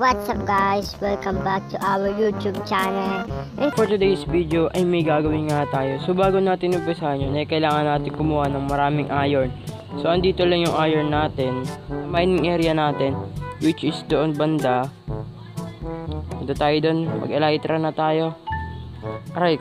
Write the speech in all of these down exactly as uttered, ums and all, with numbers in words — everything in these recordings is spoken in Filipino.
what's up guys? Welcome back to our YouTube channel. And for today's video ay may gagawin nga tayo. So bago natin umpisahan yun ay kailangan natin kumuha ng maraming iron. So andito lang yung iron natin, mining area natin, which is doon banda. Punta tayo doon, mag-elytra na tayo. Aray,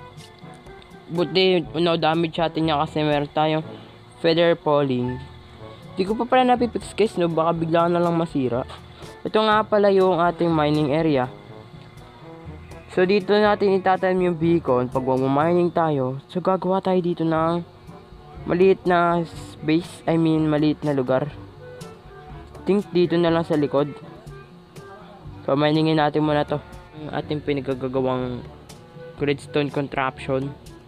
buti no damage sa atin niya kasi meron tayong feather falling. Di ko pa pala napipix guys, no? Baka bigla na lang masira. Ito nga pala yung ating mining area. So dito natin itatanim yung beacon pag mining tayo. So gagawa tayo dito ng maliit na space, I mean maliit na lugar. Think dito na lang sa likod. So miningin natin muna to. Yung ating pinagagawang redstone contraption.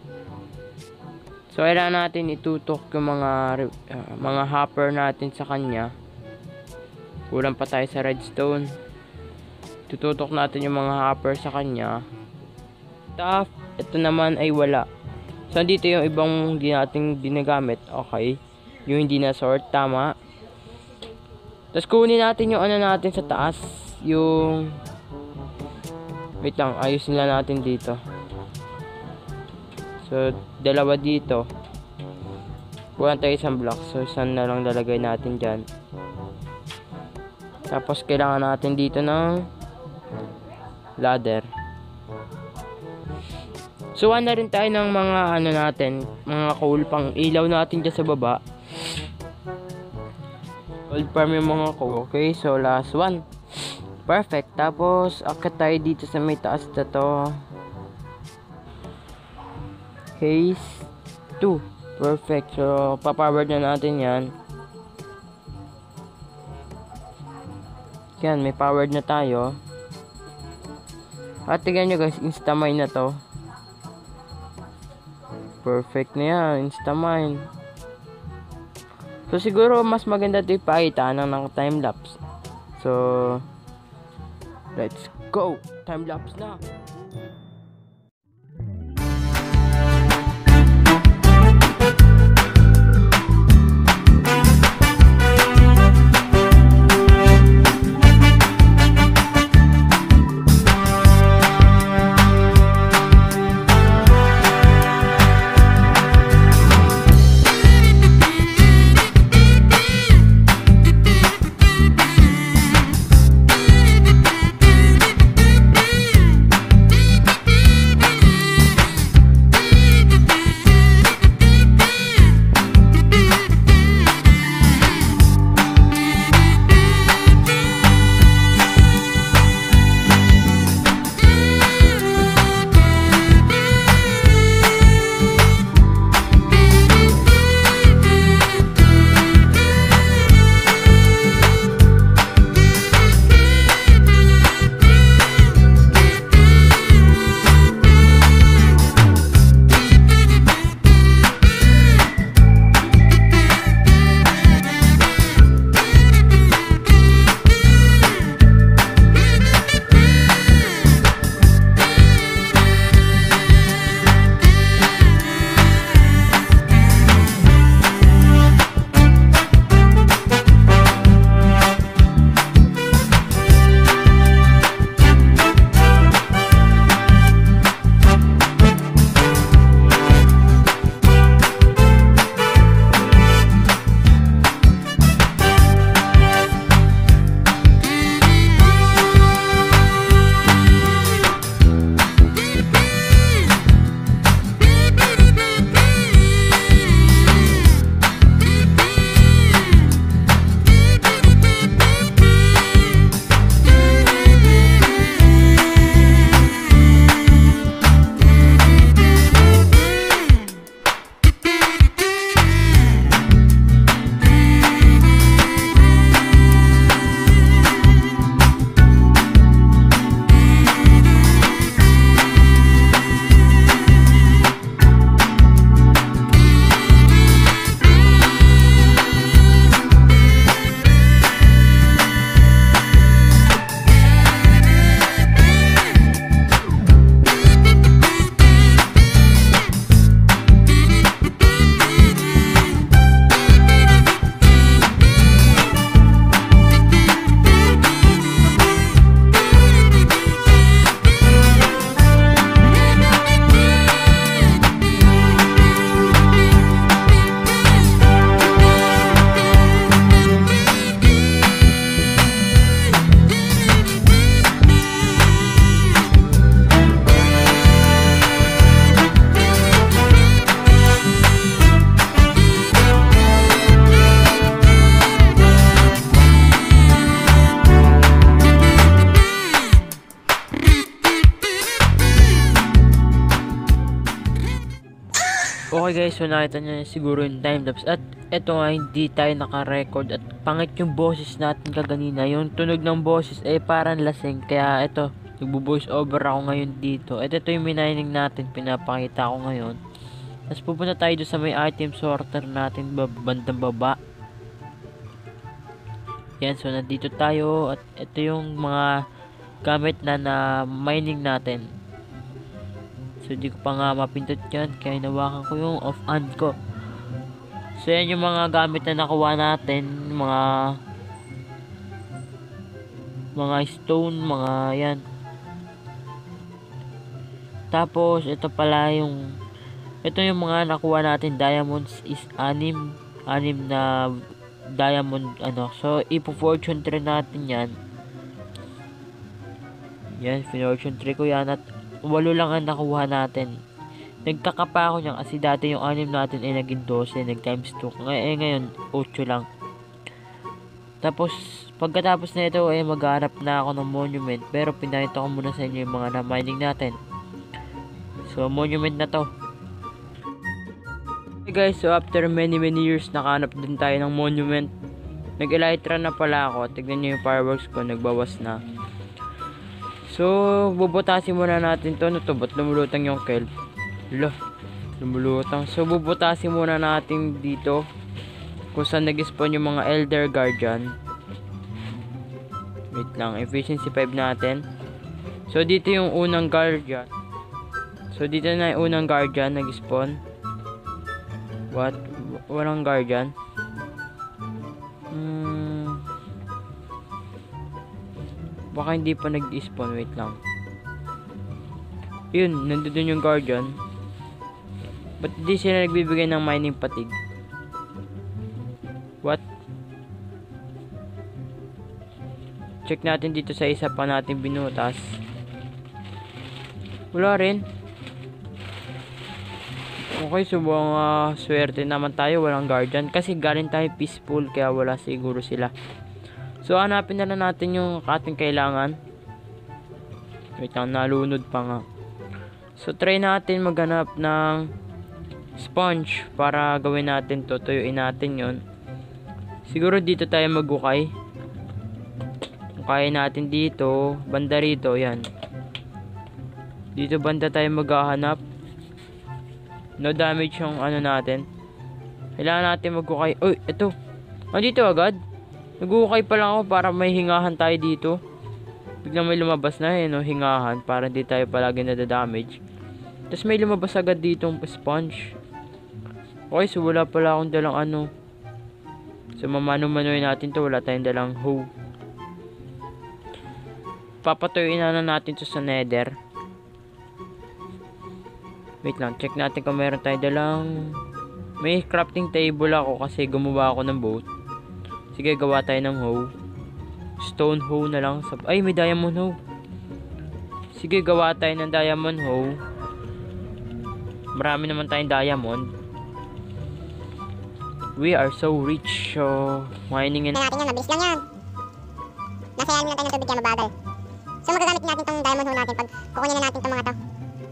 So kailangan natin itutok yung mga uh, mga hopper natin sa kanya. Kulang pa tayo sa redstone. Tututok natin yung mga hopper sa kanya. Tapos ito naman ay wala. So dito yung ibang hindi natin ginagamit. Okay. Yung hindi na sort, tama. Tapos kunin natin yung ano natin sa taas. Yung wait lang, ayusin lang natin dito. So dalawa dito. Kulang tayo isang block. So isang na lang lalagay natin dyan. Tapos kailangan natin dito ng ladder. So na rin tayo ng mga ano natin, mga coal pang ilaw natin dyan sa baba. Gold farm yung mga coal. Okay, so last one. Perfect. Tapos akat tayo dito sa may taas na to. Case two. Perfect. So papower na natin yan. Yan, may powered na tayo. At tignan nyo guys, instamine na to. Perfect na yan, instamine. So siguro mas maganda ito ipakita ng, ng time-lapse. So let's go! Time-lapse na! Okay guys, so nakita nyo na siguro yung timelapse. At eto nga, hindi tayo naka-record. At pangit yung boses natin kaganina. Yung tunog ng boses ay parang lasing. Kaya eto, nagbo-voice over ako ngayon dito. At ito yung mining natin, pinapakita ko ngayon. Tapos pupunta tayo doon sa may item sorter natin, bandang baba. Yan, so nandito tayo. At ito yung mga gamit na na mining natin. So, di ko pa nga mapindot yan. Kaya hinawakan ko yung off-hand ko. So, yan yung mga gamit na nakuha natin. Mga mga stone, mga yan. Tapos, ito pala yung ito yung mga nakuha natin. Diamonds is anim. Anim na diamond, ano. So, ipo-fortune tree natin yan. Yan, fortune tree ko yan. At walo lang ang nakuha natin. Nagtaka pa ako niyan kasi dati yung anim natin ay naging twelve, nag times two. Ngay eh, ngayon, eight lang. Tapos, pagkatapos na ito ay maghanap na ako ng monument. Pero pinakita ko muna sa inyo yung mga na-mining natin. So, monument na to. Okay guys, so after many many years, nakahanap din tayo ng monument. Nag-elytra na pala ako. Tignan nyo yung fireworks ko, nagbawas na. So, bubutasin muna natin to. Ano to? Ba't lumulutang yung kelp? Lo, lumulutang. So, bubutasin muna natin dito kung saan nag-spawn yung mga elder guardian. Wait lang. Efficiency five natin. So, dito yung unang guardian. So, dito na yung unang guardian nag-spawn. What? Walang guardian? Hmm... Baka hindi pa nag-spawn. Wait lang. Yun, nandun yung guardian. Ba't di sila nagbibigay ng mining patig? What? Check natin dito sa isa pa natin binutas. Wala rin. Okay, subong uh, swerte naman tayo. Walang guardian. Kasi galing tayo peaceful. Kaya wala siguro sila. So, hanapin na lang natin yung ating kailangan. Wait lang, nalunod pa nga. So, try natin maghanap ng sponge para gawin natin to. Tuyuin natin yon. Siguro dito tayo magukay. Ukayin natin dito. Banda rito, yan. Dito banda tayo maghahanap. No damage yung ano natin. Kailangan natin magukay. Uy, ito. Andito agad. Nag-uukay pa lang ako para may hingahan tayo dito. Biglang may lumabas na eh, no? Hingahan. Para hindi tayo palagi nadadamage. Tapos may lumabas agad dito yung sponge. Okay, so wala pala akong dalang ano. So mamano-manoy natin to. Wala tayong dalang hoe. Papatuyuin na natin to sa nether. Wait lang, check natin kung meron tayong dalang. May crafting table ako kasi gumawa ako ng boat. Sige, gawa tayo ng hoe. Stone hoe na lang. Ay, may diamond hoe. Sige, gawa tayo ng diamond hoe. Marami naman tayong diamond. We are so rich. So, mining in... natin yan, mabilis lang yan. Nasayaan lang tayo ng tubig kaya mabagal. So, magagamit natin tong diamond hoe natin pag kukunin na natin tong mga to.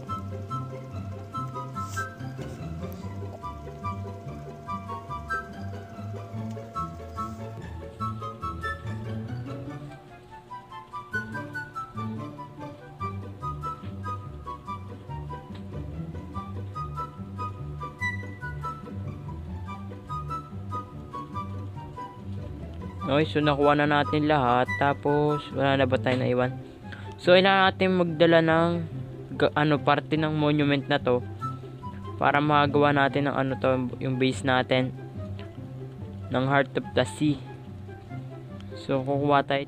Okay, so nakuha na natin lahat. Tapos, wala na ba tayo naiwan? So, kailangan natin magdala ng ano, parte ng monument na to para magawa natin ng ano to, yung base natin ng Heart of the Sea. So, kukuha tayo.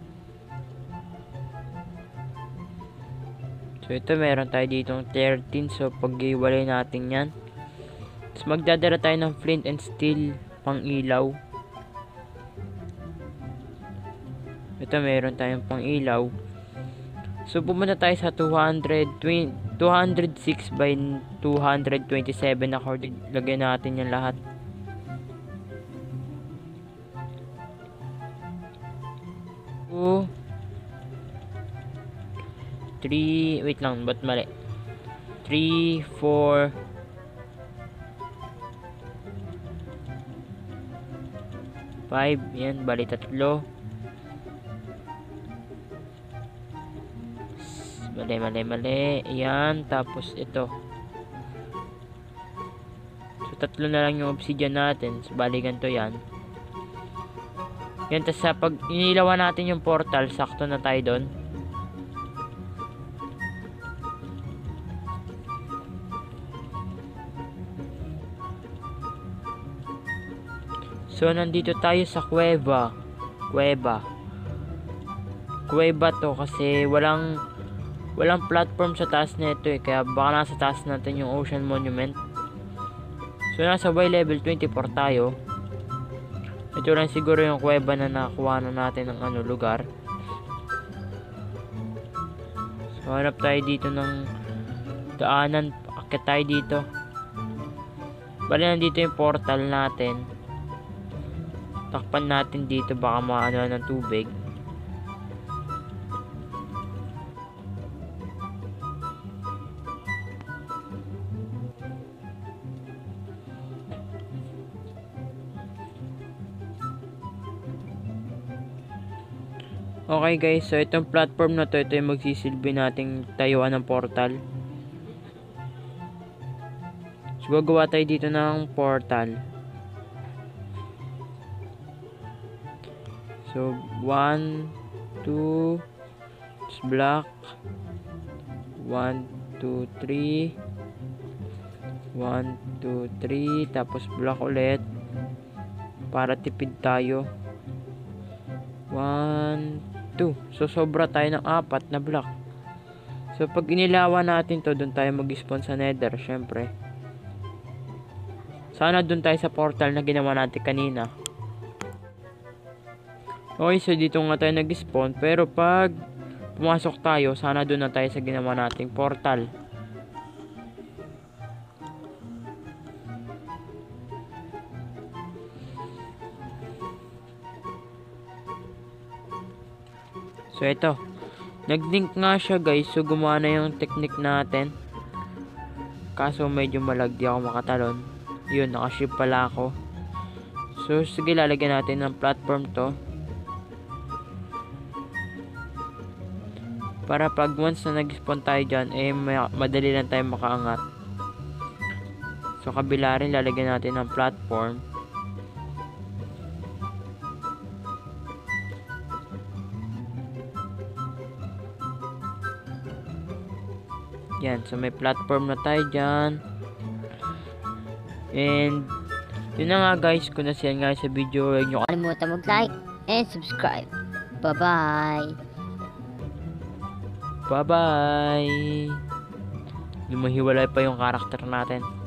So, ito meron tayo dito thirteen. So, pag-iwalay natin yan. Tapos, magdadala tayo ng flint and steel pang ilaw. Ito meron tayong pang ilaw. So pumunta tayo sa two hundred six by two hundred twenty-seven na cord. Lagyan natin yan lahat. two three, wait lang, ba't mali? three, four, five. Yan, bali tatlo. Mali, mali, mali. Yan, tapos ito. So, tatlo na lang yung obsidian natin. So, bali ganito yan. Yan, tapos sa pag inilawan natin yung portal, sakto na tayo doon. So, nandito tayo sa kuweba. Kuweba. Kuweba to kasi walang walang platform sa taas nito eh. Kaya baka nasa taas natin yung Ocean Monument. So, nasa Y level twenty-four tayo. Ito lang siguro yung kuweba na nakuha na natin ng ano, lugar. So, hanap tayo dito ng daanan. Akit tayo dito. Bali, nandito yung portal natin. Takpan natin dito, baka maano ng tubig. Okay guys, so itong platform na to, ito yung magsisilbi nating tayuan ng portal. So gagawa tayo dito ng portal. So, one, two, block, one, two, three, one, two, three, tapos block ulit, para tipid tayo, one, two, so sobra tayo ng apat na block. So, pag inilawan natin to, dun tayo mag-spawn sa nether, syempre. Sana dun tayo sa portal na ginawa natin kanina. Okay, so dito nga tayo nag-spawn. Pero pag pumasok tayo, sana doon na tayo sa ginawa nating portal. So ito, nag-link nga siya guys. So gumana yung technique natin. Kaso medyo malag, di ako makatalon. Yun, nakaship pala ako. So sige, lalagyan natin ng platform to. Para pag once na nag-spawn tayo dyan, eh madali lang tayo makaangat. So kabila rin, lalagyan natin ng platform. Yan, so may platform na tayo dyan. And yun na nga guys, kung nasiyan nga sa video, huwag nyo Kalimutan mag-like and subscribe. Bye-bye! Bye-bye! Lumahiwalay pa yung karakter natin.